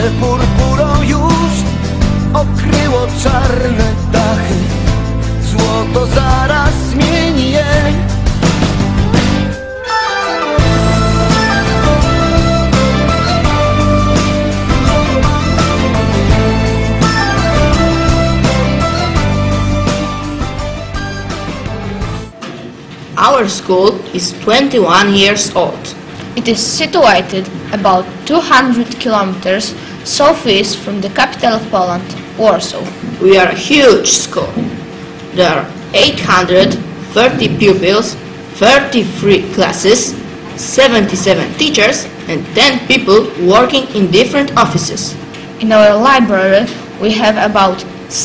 purpurą już okryło czarne dachy. Złoto zaraz zmieni je. Our school is 21 years old. It is situated about 200 kilometers southeast from the capital of Poland, Warsaw. We are a huge school. There are 830 pupils, 33 classes, 77 teachers and 10 people working in different offices. In our library we have about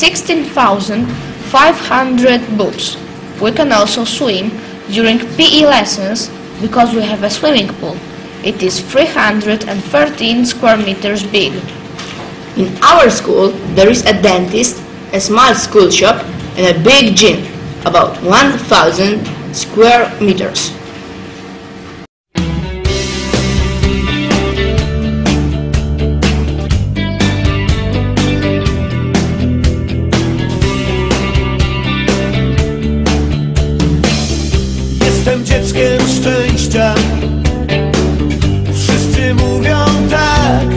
16,500 books. We can also swim during PE lessons because we have a swimming pool. It is 313 square meters big. In our school there is a dentist, a small school shop and a big gym, about 1,000 square meters. Jestem dzieckiem szczęścia. Wszyscy mówią tak,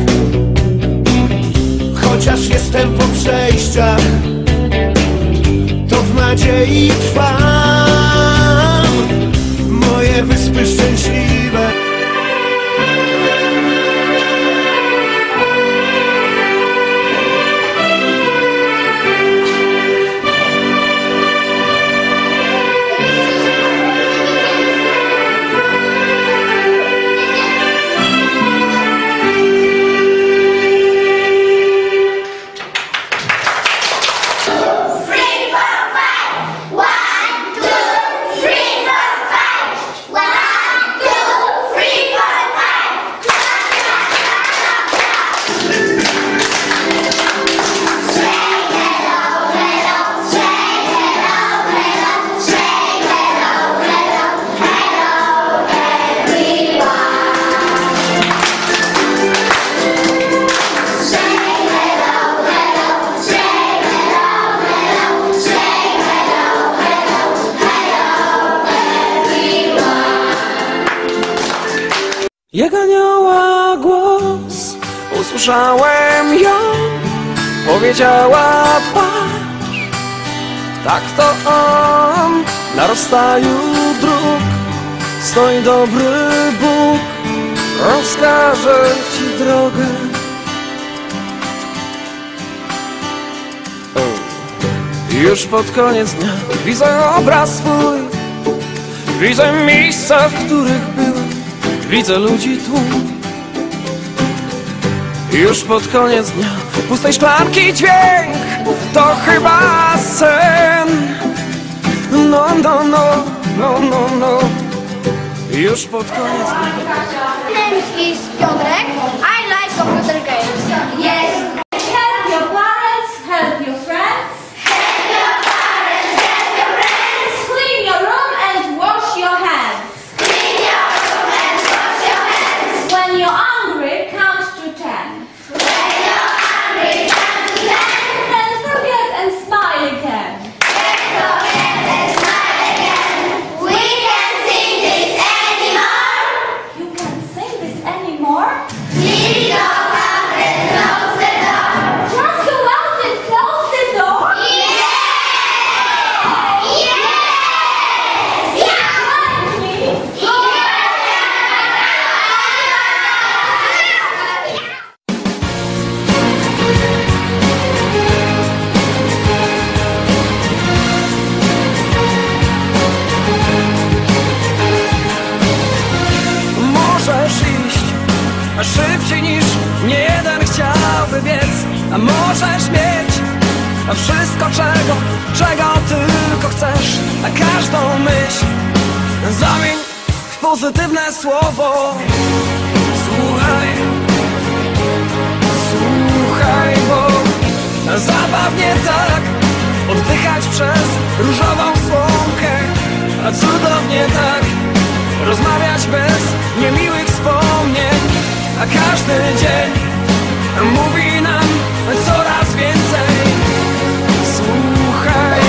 chociaż jestem po przejściach, to w nadziei trwam. Moje wyspy szczęśliwe. Jak anioła głos, usłyszałem ją, powiedziała patrz, tak to on, na rozstaju dróg stoi dobry Bóg, rozkaże ci drogę. Już pod koniec dnia widzę obraz swój, widzę miejsca, w których byłem, widzę ludzi tłum. Już pod koniec dnia pustej szklanki dźwięk to chyba sen. No, no, no, no, no, no. Już pod koniec dnia. My name is Piotrek. I like computer games. Yes. Help your parents, help your friends. Help your parents, help your friends. Clean your room and wash your hands. Clean your room and wash your hands. When you're hungry, count to 10. When you're hungry, count to 10. Then forget and smile again. Then forget and smile again. We can't sing this anymore. You can't sing this anymore? Please go out and close the door. Just go out and close the door? Yes! Yes! Yeah! Please. Możesz iść szybciej niż nie jeden chciałby biec, a możesz mieć wszystko, czego tylko chcesz, a każdą myśl zamień w pozytywne słowo. Słuchaj, słuchaj, bo zabawnie tak oddychać przez różową słomkę, a cudownie tak rozmawiać bez niemiłych wspomnień, a każdy dzień mówi nam coraz więcej. Słuchaj,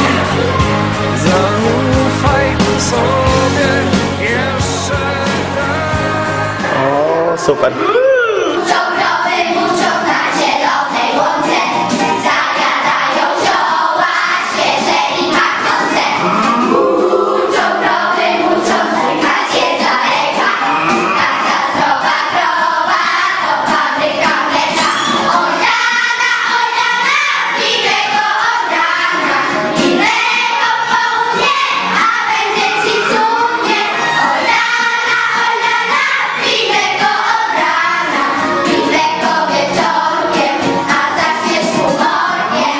zaufaj sobie jeszcze raz. O, super. Cukrowy buczok na zielonej łące, zawiadają zioła świeże i pachnące. Cukrowy buczok słychać jest z daleka, taka zdrowa krowa to fabryka mleka. Oj rana, pijmy go od rana, pijmy go w południe, a będzie ci cudnie. Oj rana, pijmy go od rana, pijmy go wieczorkiem, a zaśniesz humornie.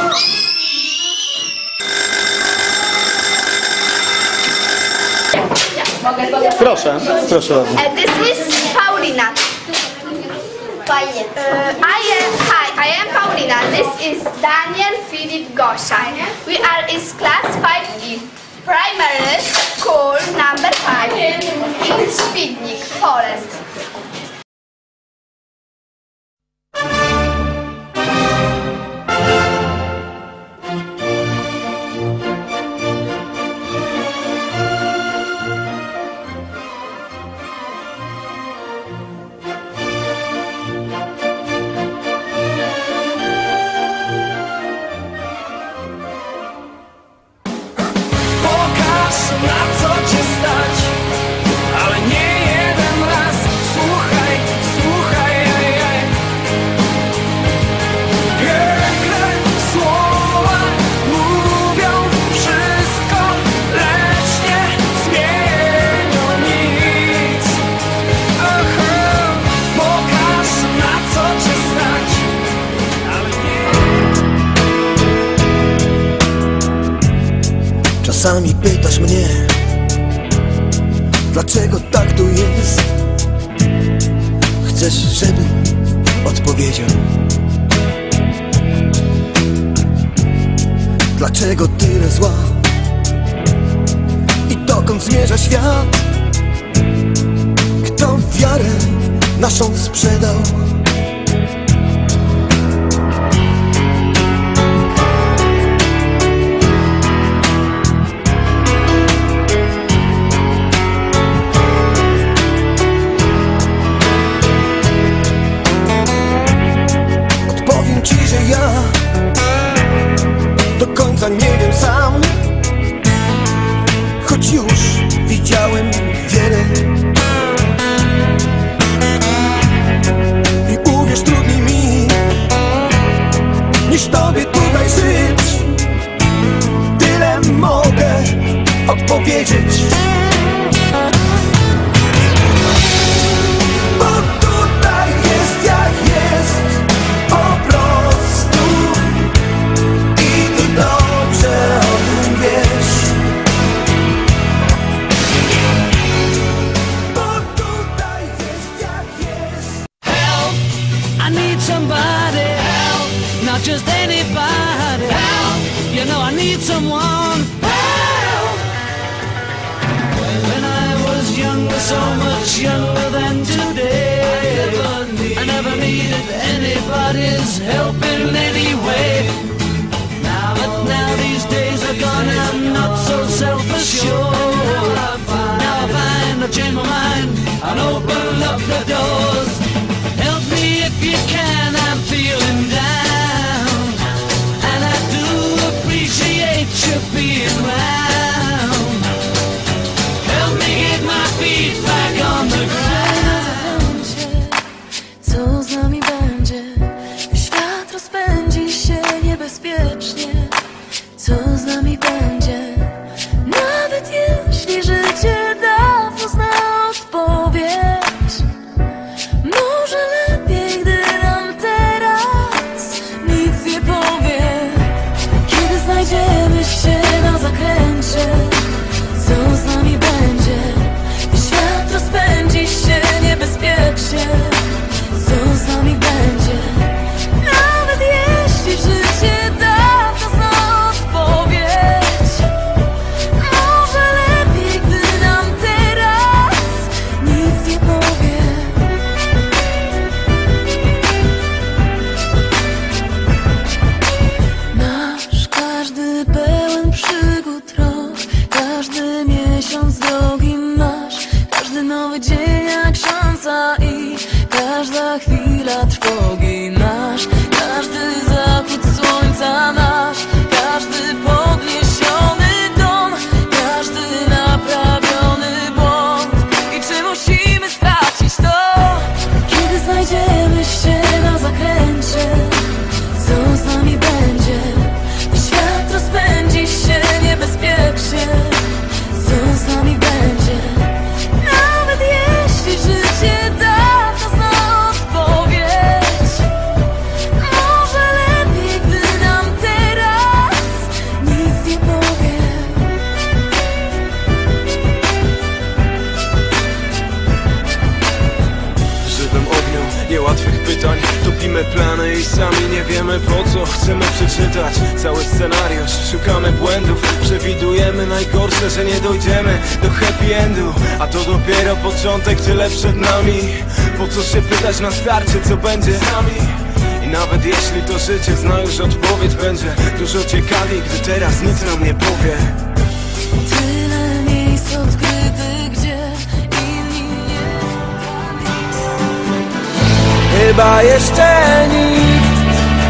Proszę, proszę bardzo. This is Paulina. Fajnie. I am Paulina. This is Daniel, Filip, Gosia. We are in class 5E. Primary school number 5 in Świdnik, Poland. Pokaż na co cię stać, ale nie jeden raz. Słuchaj, słuchaj, piękne słowa mówią wszystko, lecz nie zmienią nic. Aha, pokaż na co cię stać, ale nie. Czasami pytasz mnie, dlaczego tak tu jest. Chcesz, żebym odpowiedział? Dlaczego tyle zła i dokąd zmierza świat? Kto wiarę naszą sprzedał? Odpowiem ci, że ja do końca nie wiem sam, choć już widziałem wiele. I uwierz, trudniej mi niż tobie tutaj żyć. Tyle mogę odpowiedzieć, bo tutaj jest jak jest, po prostu. I ty dobrze o tym wiesz, bo tutaj jest jak jest. Help, I need somebody help, not just anybody help, you know I need someone help. When I was younger, so much younger than today, I never needed anybody's help in any way. But now these days are gone, I'm not so self-assured. Now I find I've changed my mind and open up the doors. Help me if you can, I'm feeling down, and I do appreciate you being round. Help me get my feet back on the ground. Co z nami będzie, gdy świat rozpędzi się niebezpiecznie? Co z nami będzie, nawet jeśli życie dawno zna odpowiedź? Może lepiej, gdy nam teraz nic nie powie. Kiedy znajdziemy się na zakręcie, co z nami będzie, gdy świat rozpędzi się niebezpiecznie? Co z nami będzie, nawet jeśli życie dawno zna odpowiedź? Może lepiej, gdy łatwych pytań. Topimy plany i sami nie wiemy po co. Chcemy przeczytać cały scenariusz, szukamy błędów, przewidujemy najgorsze, że nie dojdziemy do happy endu. A to dopiero początek, tyle przed nami. Po co się pytać na starcie, co będzie z nami? I nawet jeśli to życie zna już odpowiedź, będzie dużo ciekawiej, gdy teraz nic nam nie powie. Tyle miejsc odkrytych, gdzie inni nie. Chyba jeszcze nikt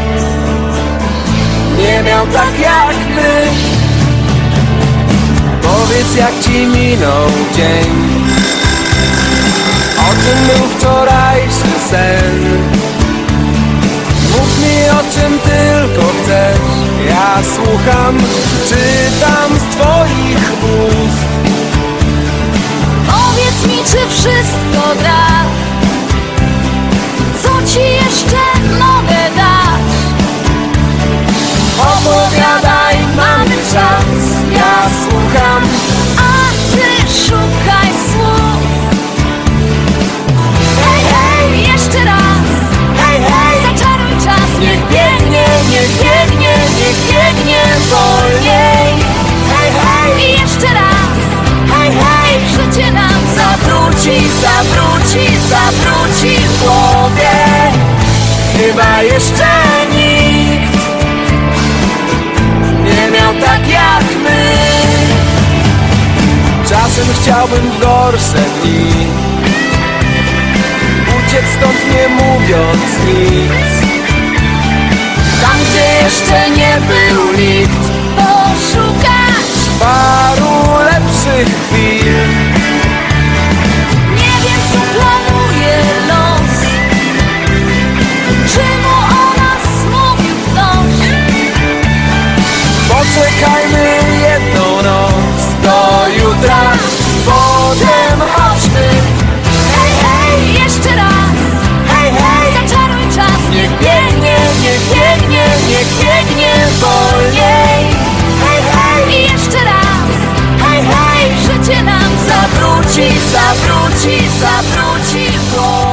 nie miał tak jak my. Powiedz, jak ci minął dzień, o czym był wczorajszy sen. Mów mi, o czym tylko chcesz, ja słucham, czytam z twoich ust. Powiedz mi, czy wszystko gra, co ci jeszcze mogę dać? Opowiadaj, mamy czas, ja słucham, A ty szukaj słów. Hej, hej, jeszcze raz. hej, hej. Zaczaruj czas, niech biegnie, niech biegnie, niech biegnie wolniej. Hej, hej, I jeszcze raz. hej, hej. Życie nam zawróci, zawróci, zawróci w głowie. Chyba jeszcze nikt nie miał tak jak my. Czasem chciałbym w gorsze dni uciec stąd, nie mówiąc nic. Tam, gdzie jeszcze nie był nikt, poszukać Paru lepszych chwil. Nie wiem, co planuje los, czy mu o nas mówił ktoś. Poczekajmy jedną noc do jutra, potem chodźmy. Hej, hej, jeszcze raz. Hej, hej, Zaczaruj czas, niech biegnie, niech biegnie, niech biegnie wolniej. Hej, hej, i jeszcze raz. hej, hej. Życie nam zawróci, zawróci, zawróci w głowie.